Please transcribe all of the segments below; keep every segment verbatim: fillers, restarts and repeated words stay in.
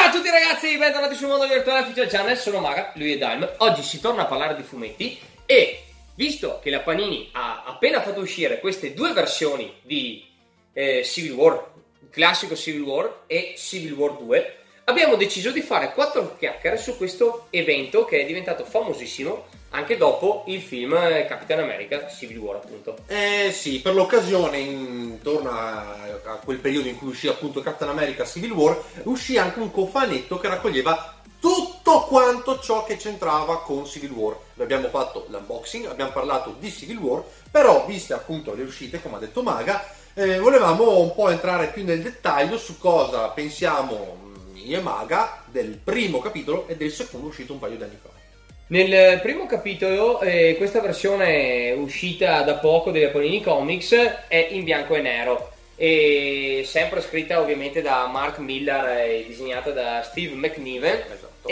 Ciao a tutti ragazzi, bentornati sul Mondo Virtuale Official Channel, sono Maga, lui è Dalm. Oggi si torna a parlare di fumetti e, visto che la Panini ha appena fatto uscire queste due versioni di eh, Civil War, il classico Civil War e Civil War due, abbiamo deciso di fare quattro chiacchiere su questo evento che è diventato famosissimo anche dopo il film Capitan America Civil War, appunto. Eh sì, per l'occasione, intorno a, a quel periodo in cui uscì appunto Capitan America Civil War, uscì anche un cofanetto che raccoglieva tutto quanto ciò che c'entrava con Civil War. Abbiamo fatto l'unboxing, abbiamo parlato di Civil War, però viste appunto le uscite, come ha detto Maga, eh, volevamo un po' entrare più nel dettaglio su cosa pensiamo io e Maga del primo capitolo e del secondo uscito un paio di anni fa. Nel primo capitolo, eh, questa versione uscita da poco delle Panini Comics è in bianco e nero, e sempre scritta ovviamente da Mark Millar e disegnata da Steve McNiven. Esatto.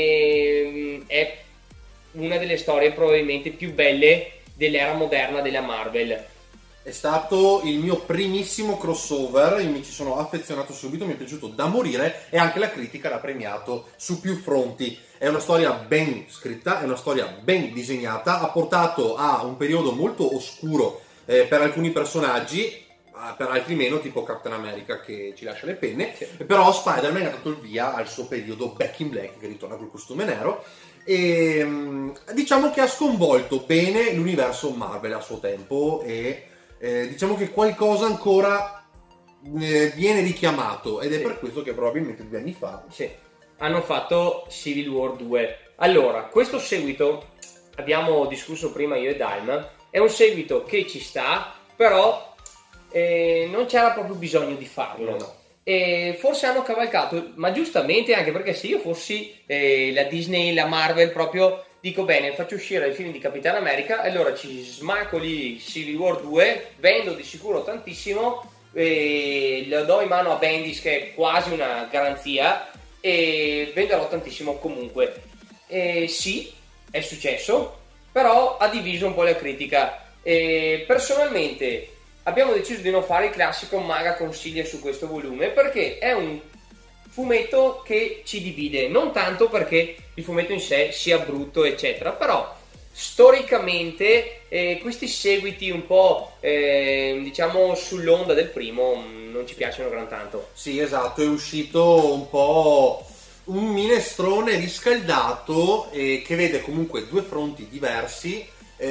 E è una delle storie probabilmente più belle dell'era moderna della Marvel. È stato il mio primissimo crossover, io mi ci sono affezionato subito, mi è piaciuto da morire e anche la critica l'ha premiato su più fronti. È una storia ben scritta, è una storia ben disegnata, ha portato a un periodo molto oscuro eh, per alcuni personaggi, per altri meno, tipo Captain America che ci lascia le penne, sì. Però Spider-Man ha dato il via al suo periodo Back in Black, che ritorna col costume nero, e diciamo che ha sconvolto bene l'universo Marvel a suo tempo e eh, diciamo che qualcosa ancora eh, viene richiamato ed è sì. Per questo che probabilmente due anni fa sì. hanno fatto Civil War due. Allora, questo seguito, abbiamo discusso prima io e Dalm, è un seguito che ci sta, però eh, non c'era proprio bisogno di farlo. No. E forse hanno cavalcato, ma giustamente, anche perché se io fossi eh, la Disney, la Marvel, proprio dico bene, faccio uscire il film di Capitan America, allora ci smacco lì Civil War due, vendo di sicuro tantissimo, eh, lo do in mano a Bendis che è quasi una garanzia, e venderò tantissimo comunque. E sì, è successo, però ha diviso un po' la critica. E personalmente abbiamo deciso di non fare il classico Maga consiglia su questo volume, perché è un fumetto che ci divide, non tanto perché il fumetto in sé sia brutto eccetera, però storicamente eh, questi seguiti un po' eh, diciamo sull'onda del primo non ci piacciono gran tanto. Sì, esatto, è uscito un po' un minestrone riscaldato eh, che vede comunque due fronti diversi.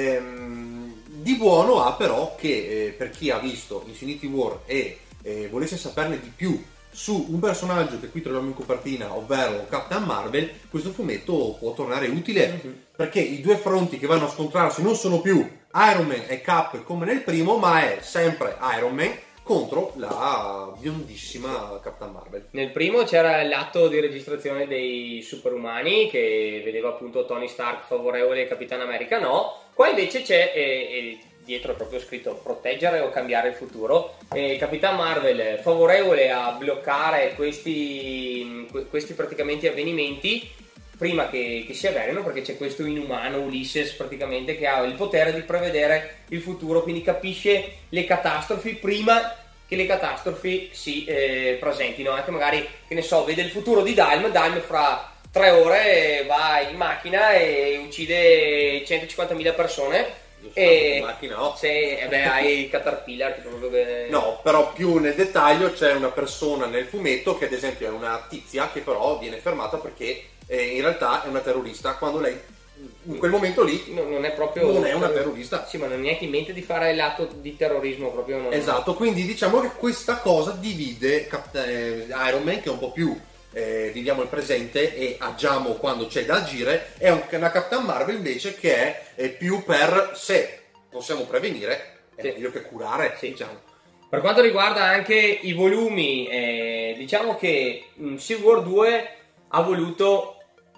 Ehm, di buono ha però che eh, per chi ha visto Infinity War e eh, volesse saperne di più su un personaggio che qui troviamo in copertina, ovvero Captain Marvel, questo fumetto può tornare utile, mm-hmm. perché i due fronti che vanno a scontrarsi non sono più Iron Man e Cap come nel primo, ma è sempre Iron Man contro la biondissima Captain Marvel. Nel primo c'era l'atto di registrazione dei superumani che vedeva appunto Tony Stark favorevole e Capitan America no, qua invece c'è e, e dietro è proprio scritto proteggere o cambiare il futuro, e Capitan Marvel favorevole a bloccare questi, questi praticamente avvenimenti prima che, che si avverino, perché c'è questo inumano Ulysses praticamente che ha il potere di prevedere il futuro, quindi capisce le catastrofi prima che le catastrofi si eh, presentino. Anche magari, che ne so, vede il futuro di Dalm, Dalm fra tre ore va in macchina e uccide centocinquantamila persone. E macchina, no. Se, eh beh, hai il Caterpillar che proprio che... No, però più nel dettaglio c'è una persona nel fumetto che ad esempio è una tizia che però viene fermata perché eh, in realtà è una terrorista, quando lei in quel momento lì no, non è proprio non è una terrorista. Sì, ma non è neanche in mente di fare l'atto di terrorismo proprio non... Esatto, quindi diciamo che questa cosa divide Cap- eh, Iron Man, che è un po' più Eh, viviamo il presente e agiamo quando c'è da agire, è un, una Captain Marvel invece che è, è più per se possiamo prevenire è sì. meglio che curare, sì. diciamo. Per quanto riguarda anche i volumi, eh, diciamo che mh, Civil War due ha voluto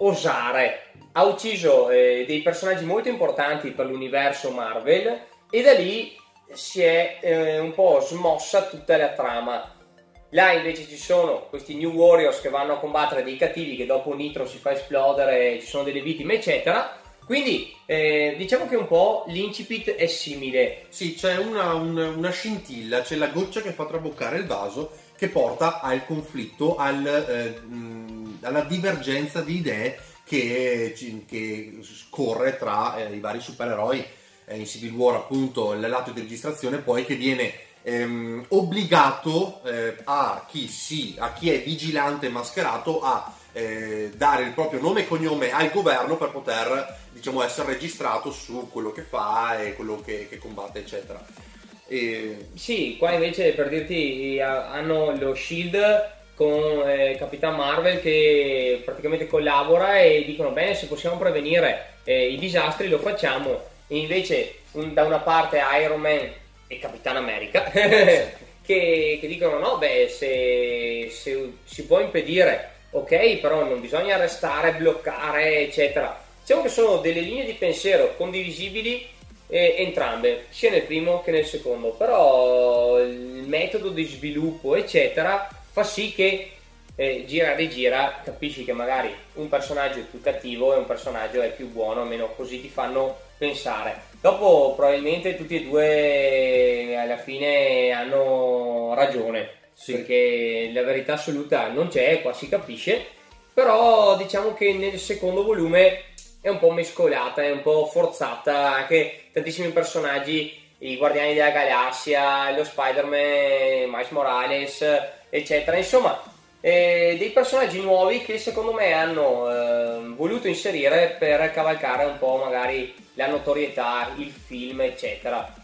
osare, ha ucciso eh, dei personaggi molto importanti per l'universo Marvel e da lì si è eh, un po' smossa tutta la trama. Là invece ci sono questi New Warriors che vanno a combattere dei cattivi che dopo Nitro si fa esplodere, ci sono delle vittime eccetera, quindi eh, diciamo che un po' l'incipit è simile. Sì, c'è una, un, una scintilla, c'è la goccia che fa traboccare il vaso che porta al conflitto, al, eh, mh, alla divergenza di idee che, che scorre tra eh, i vari supereroi. Eh, in Civil War appunto il lato di registrazione poi che viene ehm, obbligato eh, a chi si, a chi è vigilante mascherato a eh, dare il proprio nome e cognome al governo per poter, diciamo, essere registrato su quello che fa e quello che, che combatte, eccetera. E... Sì, qua invece per dirti hanno lo Shield con eh, Capitan Marvel che praticamente collabora e dicono bene, se possiamo prevenire eh, i disastri lo facciamo. E invece un, da una parte Iron Man e Capitan America che, che dicono no, beh, se, se si può impedire, ok, però non bisogna arrestare, bloccare, eccetera. Diciamo che sono delle linee di pensiero condivisibili eh, entrambe, sia nel primo che nel secondo, però il metodo di sviluppo, eccetera, fa sì che eh, gira e rigira capisci che magari un personaggio è più cattivo e un personaggio è più buono, almeno così ti fanno pensare. Dopo probabilmente tutti e due alla fine hanno ragione, sì, perché la verità assoluta non c'è, qua si capisce, però diciamo che nel secondo volume è un po' mescolata, è un po' forzata, anche tantissimi personaggi, i Guardiani della Galassia, lo Spider-Man, Miles Morales, eccetera, insomma eh, dei personaggi nuovi che secondo me hanno eh, voluto inserire per cavalcare un po' magari la notorietà, il film, eccetera.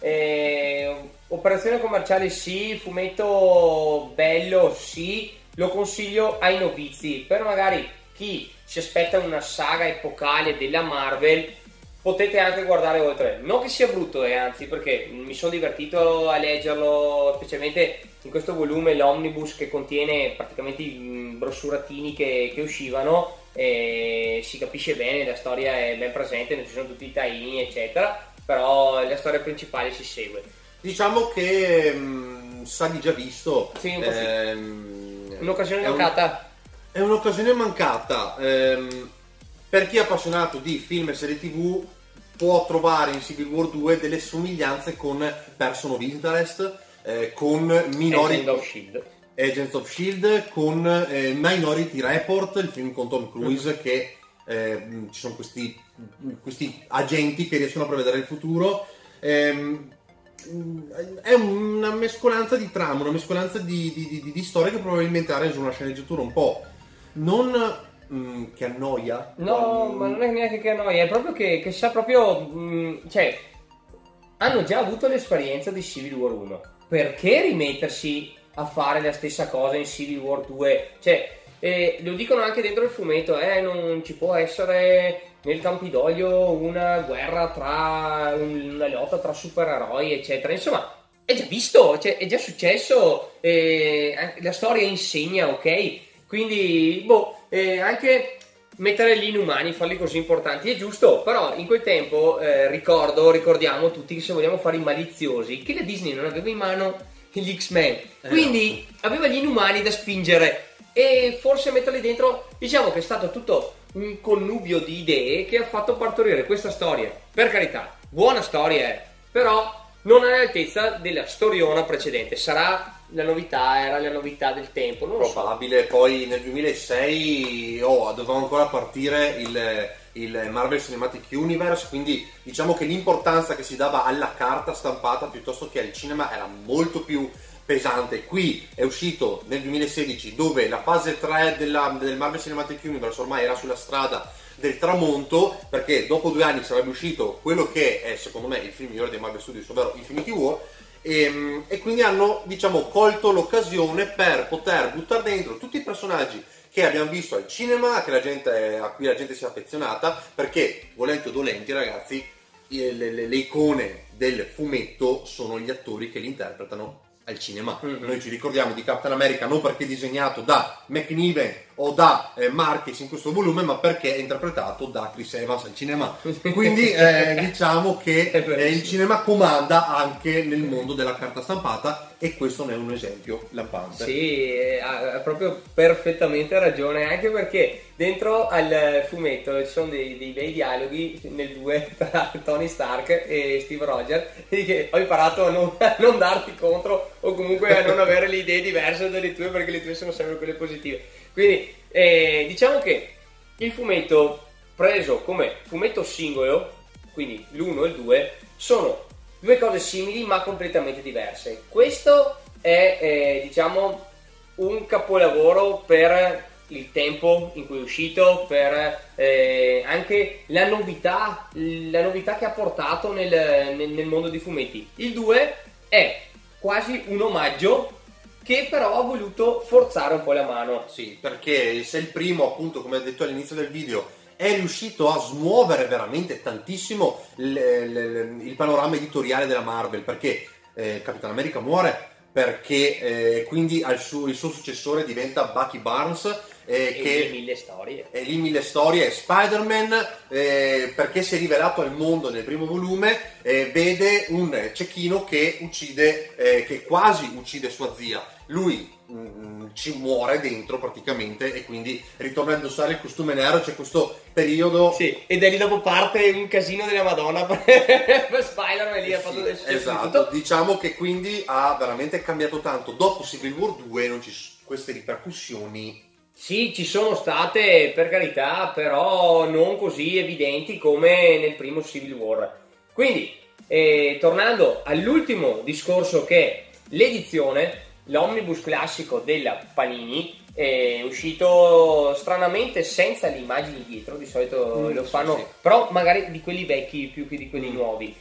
Eh, operazione commerciale sì, fumetto bello sì, lo consiglio ai novizi, per magari chi si aspetta una saga epocale della Marvel potete anche guardare oltre, non che sia brutto, eh, anzi, perché mi sono divertito a leggerlo, specialmente in questo volume, l'omnibus che contiene praticamente i brossuratini che, che uscivano, e si capisce bene, la storia è ben presente, non ci sono tutti i tie-in eccetera, però la storia principale si segue. Diciamo che mh, sa di già visto, sì, un po' ehm, sì. Un'occasione mancata. Un, è un'occasione mancata. Ehm, per chi è appassionato di film e serie tv può trovare in Civil War due delle somiglianze con Person of Interest, eh, con Minority Agents of Shield, Agents of Shield, con eh, Minority Report, il film con Tom Cruise, mm-hmm. che eh, ci sono questi, questi agenti che riescono a prevedere il futuro. Ehm, è una mescolanza di trama, una mescolanza di, di, di, di storie che probabilmente ha reso una sceneggiatura un po' non mm, che annoia. No, quando... ma non è neanche che annoia, è proprio che, che sa proprio, mh, cioè hanno già avuto l'esperienza di Civil War uno, perché rimettersi a fare la stessa cosa in Civil War due? Cioè eh, lo dicono anche dentro il fumetto, eh, non ci può essere nel Campidoglio una guerra tra una lotta tra supereroi, eccetera. Insomma, è già visto, cioè, è già successo, eh, la storia insegna, ok? Quindi, boh, eh, anche mettere gli inumani, farli così importanti è giusto, però in quel tempo eh, ricordo, ricordiamo tutti che se vogliamo fare i maliziosi, che la Disney non aveva in mano gli X-Men, quindi eh. aveva gli inumani da spingere e forse metterli dentro, diciamo che è stato tutto un connubio di idee che ha fatto partorire questa storia. Per carità, buona storia è, però non è all'altezza della storiona precedente. Sarà la novità, era la novità del tempo, non lo probabile so. Poi nel duemilasei oh, doveva ancora partire il, il Marvel Cinematic Universe, quindi diciamo che l'importanza che si dava alla carta stampata piuttosto che al cinema era molto più pesante. Qui è uscito nel duemilasedici, dove la fase tre della, del Marvel Cinematic Universe ormai era sulla strada del tramonto, perché dopo due anni sarebbe uscito quello che è secondo me il film migliore dei Marvel Studios, ovvero Infinity War, e, e quindi hanno, diciamo, colto l'occasione per poter buttare dentro tutti i personaggi che abbiamo visto al cinema, che la gente, a cui la gente si è affezionata, perché volenti o dolenti, ragazzi, le, le, le icone del fumetto sono gli attori che li interpretano al cinema. Mm-hmm. Noi ci ricordiamo di Captain America non perché è disegnato da McNiven o da eh, Marquez in questo volume, ma perché è interpretato da Chris Evans al cinema. Quindi eh, diciamo che eh, il cinema comanda anche nel mondo della carta stampata, e questo ne è un esempio lampante. Sì, ha proprio perfettamente ragione, anche perché dentro al fumetto ci sono dei, dei bei dialoghi nel due tra Tony Stark e Steve Rogers, che ho imparato a non, a non darti contro o comunque a non avere le idee diverse dalle tue, perché le tue sono sempre quelle positive. Quindi eh, diciamo che il fumetto preso come fumetto singolo, quindi l'uno e il due, sono due cose simili ma completamente diverse. Questo è eh, diciamo un capolavoro per il tempo in cui è uscito, per eh, anche la novità la novità che ha portato nel, nel, nel mondo dei fumetti. Il due è quasi un omaggio che però ha voluto forzare un po' la mano. Sì, perché se il primo, appunto, come ho detto all'inizio del video, è riuscito a smuovere veramente tantissimo il, il, il panorama editoriale della Marvel, perché eh, Capitan America muore, perché eh, quindi al suo, il suo successore diventa Bucky Barnes, eh, e che lì mille storie e lì mille storie, Spider-Man, eh, perché si è rivelato al mondo nel primo volume, eh, vede un cecchino che uccide, eh, che quasi uccide sua zia. Lui mh, ci muore dentro praticamente, e quindi ritorna a indossare il costume nero. C'è questo periodo, sì, e da lì dopo parte un casino della Madonna per Spider-Man, lì ha fatto del successo. Esatto, diciamo che quindi ha veramente cambiato tanto. Dopo Civil War due non ci sono queste ripercussioni. Sì, ci sono state, per carità, però non così evidenti come nel primo Civil War. Quindi, eh, tornando all'ultimo discorso, che è l'edizione, l'omnibus classico della Panini, è uscito stranamente senza le immagini dietro, di solito mm, lo sì, fanno, sì. però magari di quelli vecchi più che di quelli Mm. nuovi.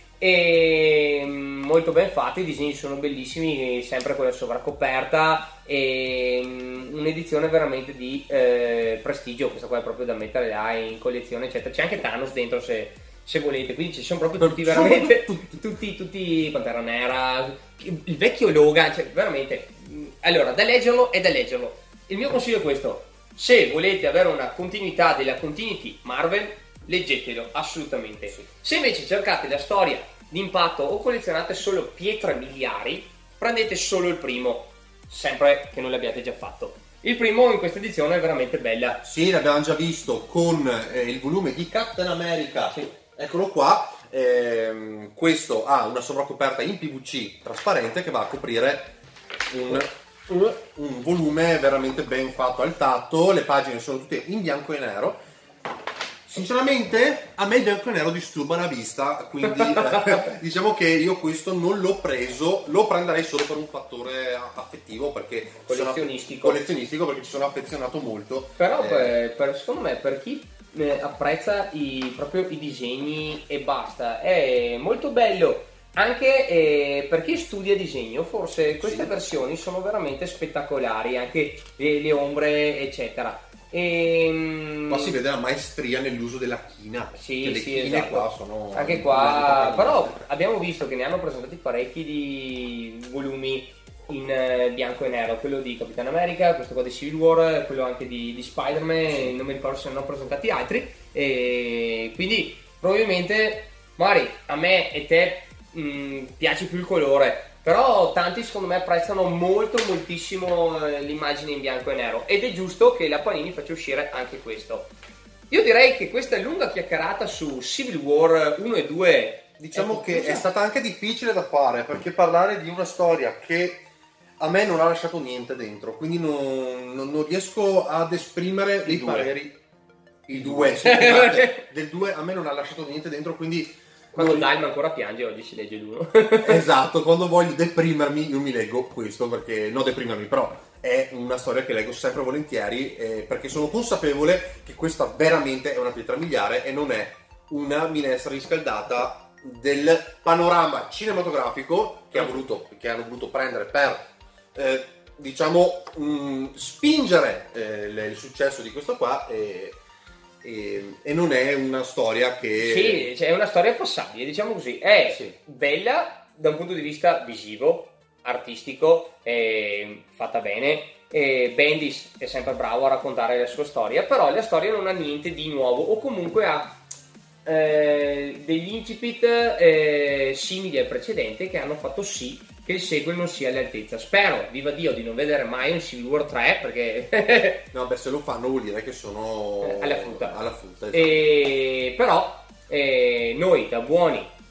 E molto ben fatti, i disegni sono bellissimi, sempre con la sovracoperta, e un'edizione veramente di eh, prestigio. Questa qua è proprio da mettere là in collezione, eccetera. C'è anche Thanos dentro se, se volete, quindi ci sono proprio tutti veramente tutti, tutti, tutti Pantera Nera, il vecchio Logan, cioè veramente. Allora, da leggerlo è da leggerlo. Il mio consiglio è questo: se volete avere una continuità della continuity Marvel, leggetelo assolutamente. Sì. Se invece cercate la storia d'impatto o collezionate solo pietre miliari, prendete solo il primo, sempre che non l'abbiate già fatto. Il primo in questa edizione è veramente bella. Sì, l'abbiamo già visto con eh, il volume di Captain America. Sì. Eccolo qua. Ehm, questo ha una sovracoperta in P V C trasparente che va a coprire un, un, un volume veramente ben fatto al tatto. Le pagine sono tutte in bianco e nero. Sinceramente a me il bianco e nero disturba la vista, quindi eh, diciamo che io questo non l'ho preso, lo prenderei solo per un fattore affettivo, perché Collezionistico. sono, collezionistico perché ci sono affezionato molto. Però Eh, per, per- secondo me, per chi eh, apprezza i, proprio i disegni e basta, è molto bello. Anche eh, per chi studia disegno, forse queste Sì. versioni sono veramente spettacolari, anche le, le ombre, eccetera. E, Qua si vede la maestria nell'uso della china. Sì, che le sì, chine esatto. qua sono anche non qua, le però toccano. abbiamo visto che ne hanno presentati parecchi di volumi in eh, bianco e nero, quello di Capitan America, questo qua di Civil War, quello anche di, di Spider-Man, Sì. non mi ricordo se ne hanno presentati altri, e quindi probabilmente magari a me e te mh, piace più il colore, però tanti secondo me apprezzano molto moltissimo eh, l'immagine in bianco e nero, ed è giusto che la Panini faccia uscire anche questo. Io direi che questa lunga chiacchierata su Civil War uno e due, Diciamo è che conclusa. è stata anche difficile da fare, perché parlare di una storia che a me non ha lasciato niente dentro, quindi non, non- non riesco ad esprimere dei due. pareri. Il due, sì, scusate, del due a me non ha lasciato niente dentro, quindi Quando non- Dalma ancora piange, oggi si legge l'uno. esatto, quando voglio deprimermi io mi leggo questo, perché non deprimermi, però è una storia che leggo sempre volentieri, eh, perché sono consapevole che questa veramente è una pietra miliare e non è una minestra riscaldata del panorama cinematografico che, ha voluto, che hanno voluto prendere per eh, diciamo mh, spingere eh, il, il successo di questo qua, e, e, e non è una storia che Sì, cioè, è una storia passabile, diciamo così. È Sì. bella da un punto di vista visivo, artistico, è fatta bene. E Bendis è sempre bravo a raccontare la sua storia, però la storia non ha niente di nuovo, o comunque ha eh, degli incipit eh, simili al precedente, che hanno fatto sì che il sequel non sia all'altezza. Spero, viva Dio, di non vedere mai un Civil War tre, perché no, beh, se lo fanno vuol dire che sono alla frutta. alla frutta, esatto. E, però eh, noi da buoni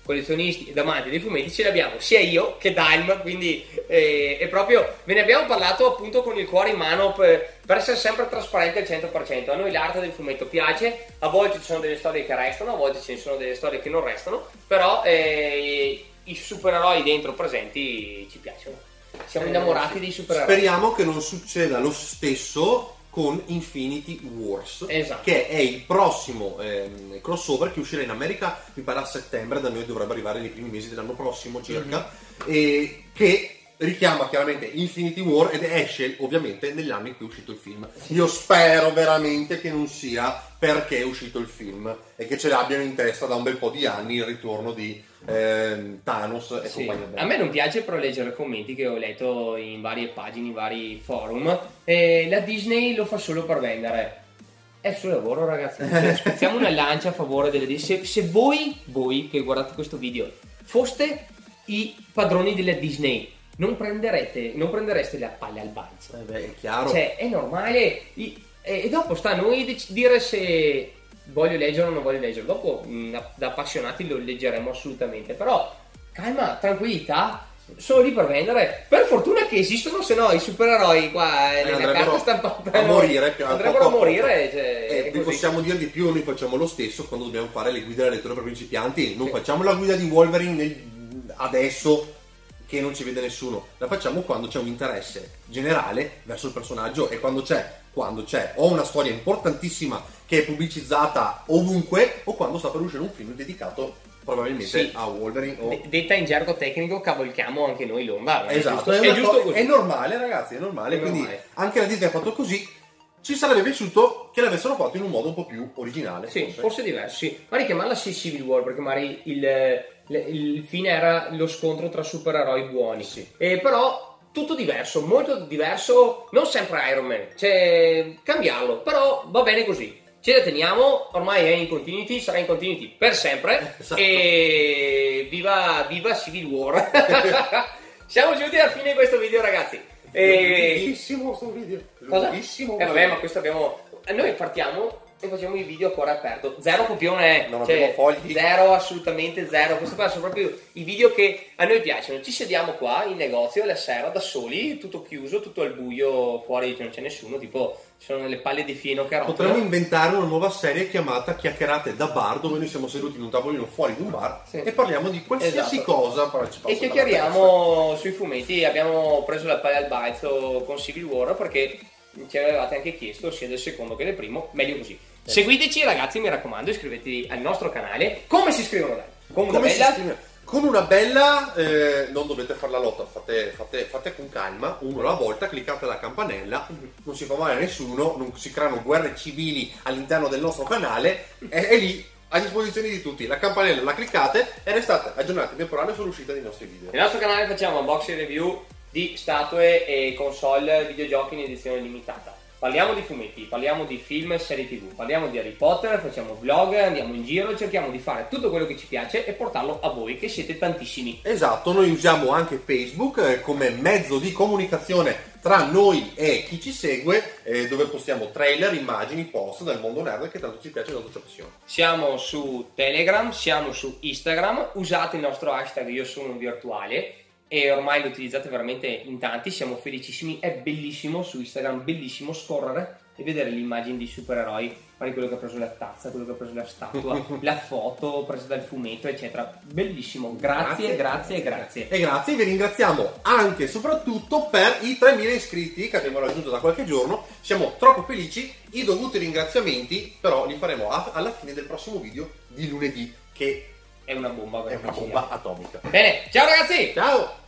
collezionisti ed amanti dei fumetti ce l'abbiamo sia io che Dalm, quindi eh, è proprio, ve ne abbiamo parlato appunto con il cuore in mano per, per essere sempre trasparenti al cento per cento. A noi l'arte del fumetto piace, a volte ci sono delle storie che restano, a volte ce ne sono delle storie che non restano, però eh, i supereroi dentro presenti ci piacciono, siamo innamorati dei supereroi. Speriamo che non succeda lo stesso con Infinity Wars, esatto, che è il prossimo ehm, crossover che uscirà in America, mi pare a settembre, da noi dovrebbe arrivare nei primi mesi dell'anno prossimo circa, mm-hmm. e che richiama chiaramente Infinity War ed esce ovviamente negli anni in cui è uscito il film. Io spero veramente che non sia perché è uscito il film e che ce l'abbiano in testa da un bel po' di anni il ritorno di eh, Thanos e sì. compagnia. A me non piace però leggere commenti che ho letto in varie pagine, in vari forum, e la Disney lo fa solo per vendere. È il suo lavoro, ragazzi. Spezziamo una lancia a favore delle Disney. Se, se voi, voi che guardate questo video, foste i padroni della Disney, non prenderete, non prendereste la palla al balzo. Eh beh, è chiaro. Cioè, è normale. E dopo sta a noi dec- dire se voglio leggere o non voglio leggere. Dopo, mh, da appassionati, lo leggeremo assolutamente. Però, calma, tranquillità. Sono lì per vendere. Per fortuna che esistono, se no i supereroi qua eh, nella carta stampata a morire, andrebbero a morire. Cioè, eh, vi possiamo dire di più, noi facciamo lo stesso quando dobbiamo fare le guide della lettura per principianti. Non sì. facciamo la guida di Wolverine nel, adesso che non ci vede nessuno, la facciamo quando c'è un interesse generale verso il personaggio e quando c'è, quando c'è o una storia importantissima che è pubblicizzata ovunque o quando sta per uscire un film dedicato probabilmente sì. a Wolverine o... D- detta in gergo tecnico cavalchiamo anche noi l'onda. Esatto, è, è, è, giusto co- è normale ragazzi, è normale, è quindi normale. Anche la Disney ha fatto così. Ci sarebbe piaciuto che l'avessero fatto in un modo un po' più originale. Sì, forse, forse diverso, sì. Magari chiamarla sì Civil War, perché magari il, il fine era lo scontro tra supereroi buoni. Sì. E però tutto diverso, molto diverso, non sempre Iron Man, cioè cambiarlo, però va bene così. Ce la teniamo, ormai è in continuity, sarà in continuity per sempre. Esatto. E viva, viva Civil War. Siamo giunti alla fine di questo video, ragazzi. E... Lunghissimo questo video. Lunghissimo. Eh vabbè, ma questo abbiamo. Noi partiamo e facciamo i video a cuore aperto. Zero copione, non cioè, abbiamo fogli. Zero, assolutamente zero. Questo qua sono proprio i video che a noi piacciono. Ci sediamo qua in negozio la sera da soli, tutto chiuso, tutto al buio, fuori non c'è nessuno, tipo ci sono delle palle di fieno che rotolano. Potremmo inventare una nuova serie chiamata Chiacchierate da bar, dove noi siamo seduti in un tavolino fuori di un bar sì. e parliamo di qualsiasi esatto. cosa. E chiacchieriamo sui fumetti. Abbiamo preso la palla al balzo con Civil War perché ci avevate anche chiesto sia del secondo che del primo, meglio così. Eh. Seguiteci ragazzi, mi raccomando, iscrivetevi al nostro canale. Come si iscrivono? Dai? Con una Come bella... Con una bella, eh, non dovete fare la lotta, fate, fate, fate con calma, uno alla volta, cliccate la campanella, non si fa male a nessuno, non si creano guerre civili all'interno del nostro canale, è, è lì a disposizione di tutti. La campanella la cliccate e restate aggiornati in tempo reale sull'uscita dei nostri video. Nel nostro canale facciamo unboxing review di statue e console videogiochi in edizione limitata. Parliamo di fumetti, parliamo di film e serie tv, parliamo di Harry Potter, facciamo vlog, andiamo in giro, cerchiamo di fare tutto quello che ci piace e portarlo a voi, che siete tantissimi. Esatto, noi usiamo anche Facebook eh, come mezzo di comunicazione tra noi e chi ci segue, eh, dove postiamo trailer, immagini, post del mondo nerd che tanto ci piace e tanto ci appassiona. Siamo su Telegram, siamo su Instagram, usate il nostro hashtag Io sono un virtuale. E ormai lo utilizzate veramente in tanti, siamo felicissimi, è bellissimo su Instagram, bellissimo scorrere e vedere le immagini di supereroi, magari quello che ha preso la tazza, quello che ha preso la statua, la foto presa dal fumetto, eccetera. Bellissimo, grazie, grazie e grazie. E grazie, vi ringraziamo anche e soprattutto per i tremila iscritti che abbiamo raggiunto da qualche giorno, siamo troppo felici, i dovuti ringraziamenti però li faremo a- alla fine del prossimo video di lunedì, che è una bomba, è una bomba atomica. Bene, ciao ragazzi! Ciao!